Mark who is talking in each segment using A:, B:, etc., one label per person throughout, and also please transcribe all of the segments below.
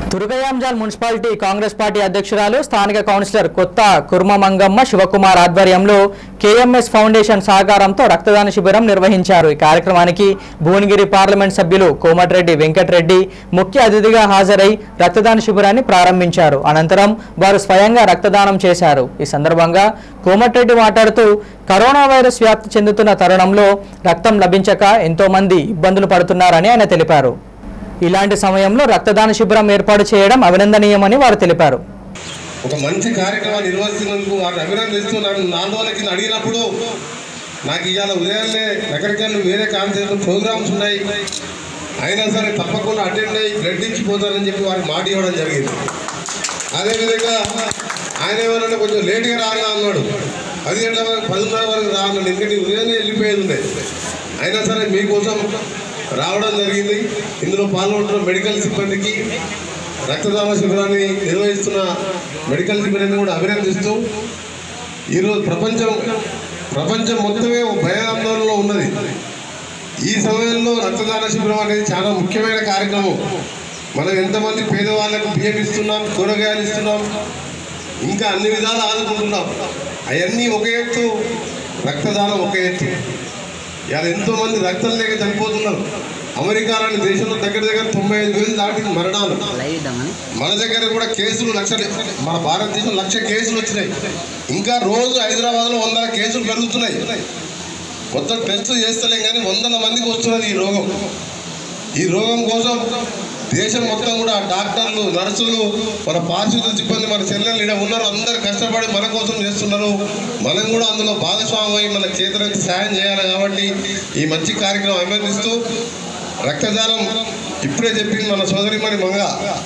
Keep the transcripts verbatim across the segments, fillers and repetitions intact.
A: తురగయాంజాల్ municipality Congress party అధ్యక్షురాలు స్థానిక councillor కొత్త కుర్మమంగమ్మ శివకుమార్ ఆధ్వర్యంలో కేఎంఎస్ ఫౌండేషన్ సహకారంతో రక్తదాన శిబిరం నిర్వహించారు। ఈ కార్యక్రమానికి భువనగిరి పార్లమెంట్ సభ్యులు కోమటిరెడ్డి వెంకటరెడ్డి ముఖ్య అతిథిగా హాజరై రక్తదాన శిబిరాన్ని ప్రారంభించారు। అనంతరం వారు స్వయంగా రక్తదానం చేశారు। ఈ సందర్భంగా కోమటిరెడ్డి మాట్లాడుతూ కరోనా వైరస్ వ్యాప్తి చెందుతున్న తరుణంలో రక్తం లభించక ఎంతో మంది ఇబ్బందులు పడుతున్నారని ఆయన తెలిపారు। ఇలాంటి సమయంలో రక్తదాన శిబిరం ఏర్పాటు చేయడం అభినందనీయమని వారు తెలిపారు।
B: ఒక మంచి కార్యక్రమాన్ని నిర్వహిస్తున్నందుకు వారిని అభినందిస్తూ నన్ను నాలుగు రోజుల కింద అడిగినప్పుడు నాకు ఇవాళ ఉదయాన్నే నగరికల్లో వేరే కాన్సెప్ట్ ప్రోగ్రామ్స్ ఉన్నాయి, అయినా సరే తప్పకుండా అటెండ్ అయ్యి బ్లడ్ ఇచ్చిపోతారని చెప్పి వారికి మాట ఇవ్వడం జరిగింది। అదేవిధంగా ఆయన ఏమన్నా కొంచెం లేట్గా రాగా అన్నాడు, పది గంటల వరకు పదిన్నర వరకు రా అన్నాడు, ఎందుకంటే ఉదయాన్నే వెళ్ళిపోయేది ఉండే, అయినా సరే మీకోసం రావడం జరిగింది। ఇందులో పాల్గొంటున్న మెడికల్ సిబ్బందికి రక్తదాన శిబిరాన్ని నిర్వహిస్తున్న మెడికల్ సిబ్బందిని కూడా అభినందిస్తూ ఈరోజు ప్రపంచం ప్రపంచం మొత్తమే భయాందోళనలో ఉన్నది। ఈ సమయంలో రక్తదాన శిబిరం అనేది చాలా ముఖ్యమైన కార్యక్రమం। మనం ఎంతమంది పేదవాళ్ళకు బియ్యం ఇస్తున్నాం, కూరగాయలు ఇస్తున్నాం, ఇంకా అన్ని విధాలు ఆదుకుంటున్నాం, అవన్నీ ఒక ఎత్తు, రక్తదానం ఒక ఎత్తు। ఇలా ఎంతోమంది రక్తం లేక చనిపోతున్నారు। అమెరికా లాంటి దేశంలో దగ్గర దగ్గర తొంభై ఐదు వేలు దాటింది మరణాలు। మన దగ్గర కూడా కేసులు లక్ష, మన భారతదేశం లక్ష కేసులు వచ్చినాయి, ఇంకా రోజు హైదరాబాద్లో వందల కేసులు పెరుగుతున్నాయి। మొత్తం టెస్టులు చేస్తలేం కానీ వందల మందికి వస్తున్నది ఈ రోగం। ఈ రోగం కోసం దేశం మొత్తం కూడా డాక్టర్లు, నర్సులు, మన పారిశుద్ధ సిబ్బంది, మన చెల్లెలు ఇక్కడ ఉన్నారు, అందరు కష్టపడి మన కోసం చేస్తున్నారు। మనం కూడా అందులో భాగస్వామి మన చేతులకు సాయం చేయాలి। కాబట్టి ఈ మంచి కార్యక్రమం అభినందిస్తూ రక్తదానం ఇప్పుడే చెప్పింది మన సోదరిమణి మంగ,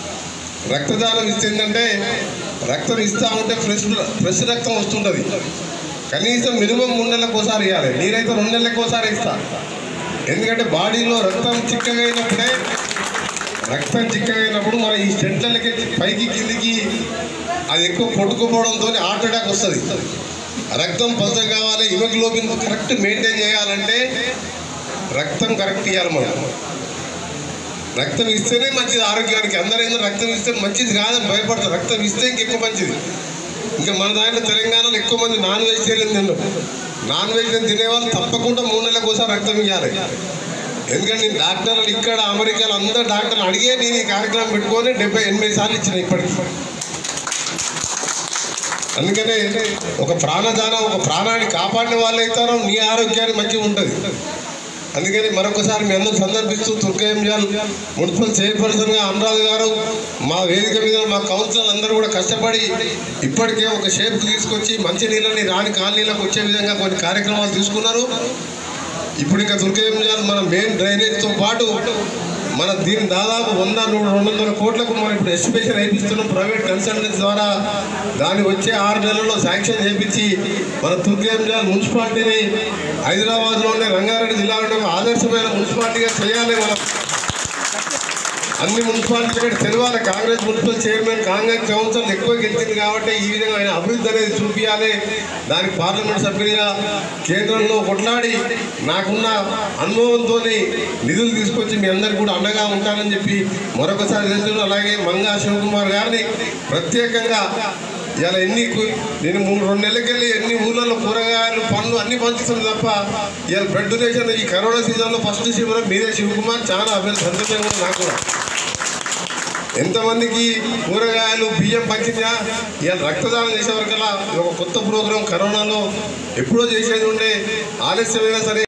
B: రక్తదానం ఇస్తుందంటే రక్తం ఇస్తూ ఉంటే ఫ్రెష్ ఫ్రెష్ రక్తం వస్తుంటుంది। కనీసం మినిమం మూడు నెలలకు ఒకసారి ఇవ్వాలి, నేనైతే రెండు నెలలకు ఒకసారి ఇస్తాను। ఎందుకంటే బాడీలో రక్తం చిక్కగా అయినప్పుడే రక్తం చిక్కగైనప్పుడు మన ఈ స్టెంట్లకి పైకి కిందికి అది ఎక్కువ కొట్టుకుపోవడంతో హార్ట్ అటాక్ వస్తుంది। రక్తం పలచగా కావాలి, హిమోగ్లోబిన్ కరెక్ట్ మెయింటైన్ చేయాలంటే రక్తం కరెక్ట్ ఇవ్వాలి। మనం రక్తం ఇస్తేనే మంచిది ఆరోగ్యానికి। అందరూ ఏంటో రక్తం ఇస్తే మంచిది కాదని భయపడతారు, రక్తం ఇస్తే ఇంకెక్కువ మంచిది। ఇంకా మన దాంట్లో తెలంగాణలో ఎక్కువ మంది నాన్ వెజిటేరియన్ తిన్నారు, నాన్ వెజిటేరియన్ తినేవాళ్ళు తప్పకుండా మూడు నెలలకు ఒకసారి రక్తం ఇవ్వాలి। ఎందుకంటే నేను డాక్టర్లు ఇక్కడ అమెరికాలో అందరు డాక్టర్లు అడిగే నేను ఈ కార్యక్రమం పెట్టుకొని డెబ్బై ఎనభై సార్లు ఇచ్చిన ఇప్పటికి। అందుకనే ఒక ప్రాణదానం, ఒక ప్రాణాన్ని కాపాడిన వాళ్ళు అవుతారో నీ ఆరోగ్యాన్ని మంచిగా ఉంటుంది। అందుకని మరొకసారి మీ అందరూ సందర్భిస్తూ తుర్గయాంజాల్ మున్సిపల్ చైర్పర్సన్గా అనురాధ గారు, మా వేదిక మీద మా కౌన్సిలర్ అందరూ కూడా కష్టపడి ఇప్పటికే ఒక షేప్ తీసుకొచ్చి మంచి నీళ్ళని రాని కాలనీలకు వచ్చే విధంగా కొన్ని కార్యక్రమాలు తీసుకున్నారు। ఇప్పుడు ఇంకా తుర్గయాంజాల్ మన మెయిన్ డ్రైనేజ్తో పాటు మన దీని దాదాపు వంద రెండు వందల కోట్లకు మనం ఇప్పుడు ఎస్టిమేషన్ వేయిస్తున్నాం ప్రైవేట్ కన్సల్టెన్స్ ద్వారా। దాన్ని వచ్చే ఆరు నెలల్లో శాంక్షన్ చేయించి మన తుర్గయాంజాల్ మున్సిపాలిటీని హైదరాబాద్లోనే రంగారెడ్డి జిల్లాలో ఆదర్శమైన మున్సిపాలిటీగా చేయాలి। మనం అన్ని మున్సిపాలిటీలు తెలవాలి, Congress municipal chairman Congress council ఎక్కువ గెలిచింది కాబట్టి ఈ విధంగా ఆయన అభివృద్ధి అనేది చూపించాలి। దానికి పార్లమెంట్ సభ్యుడిగా కేంద్రంలో కొట్లాడి నాకున్న అనుభవంతో నిధులు తీసుకొచ్చి మీ అందరికీ కూడా అండగా ఉంటానని చెప్పి మరొకసారి తెలుసు। అలాగే మంగా శివకుమార్ గారిని ప్రత్యేకంగా ఇలా ఎన్ని నేను మూడు రెండు నెలలకి వెళ్ళి ఎన్ని ఊళ్ళలో కూరగాయలు పండ్లు అన్ని పంచుతుంది తప్ప ఇలా బ్లడ్ డొనేషన్ ఈ కరోనా సీజన్లో ఫస్ట్ శిబిరం మీదే శివకుమార్, చాలా అభివృద్ధి సంతోషంగా నాకు కూడా ఎంతమందికి కూరగాయలు బియ్యం పంచినా ఇలా రక్తదానం చేసే వరకల్లా ఒక కొత్త ప్రోగ్రాం కరోనాలో ఎప్పుడో చేసేది ఉండే, ఆలస్యమైనా సరే